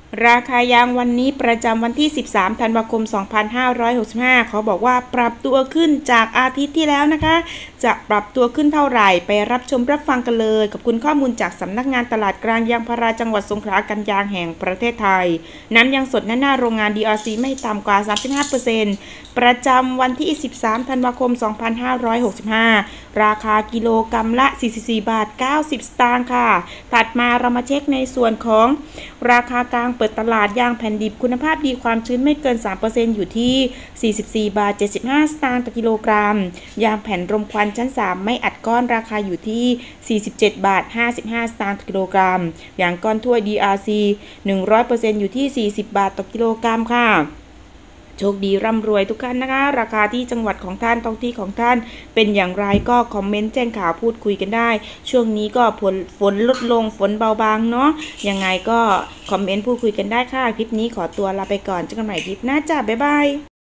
ราคายางวันนี้ประจำวันที่ 13 ธันวาคม 2565เขาบอกว่าปรับตัวขึ้นจากอาทิตย์ที่แล้วนะคะ จะปรับตัวขึ้นเท่าไหร่ไปรับชมรับฟังกันเลยกับคุณข้อมูลจากสำนักงานตลาดกลางยางพาราจังหวัดสงขลาการยางแห่งประเทศไทยน้ำยางสดหน้าโรงงาน DRC ไม่ต่ำกว่า 35% ประจำวันที่ 13 ธันวาคม 2565 ราคากิโลกรัมละ 44 บาท 90 สตางค์ค่ะถัดมาเรามาเช็คในส่วนของราคากลางเปิดตลาดยางแผ่นดิบคุณภาพดีความชื้นไม่เกิน 3% อยู่ที่ 44 บาท 75 สตางค์ต่อกิโลกรัมยางแผ่นรมควันชั้น 3 ไม่อัดก้อนราคาอยู่ที่ 47 บาท 55 สตางค์ต่อกิโลกรัมยางก้อนถ้วย DRC 100% อยู่ที่ 40 บาทต่อกิโลกรัมค่ะโชคดีร่ำรวยทุกท่านนะคะราคาที่จังหวัดของท่านท้องที่ของท่านเป็นอย่างไรก็คอมเมนต์แจ้งข่าวพูดคุยกันได้ช่วงนี้ก็ฝนลดลงฝนเบาบางเนาะยังไงก็คอมเมนต์พูดคุยกันได้ค่ะคลิปนี้ขอตัวลาไปก่อนเจอกันใหม่คลิปหน้าจ้าบ๊ายบาย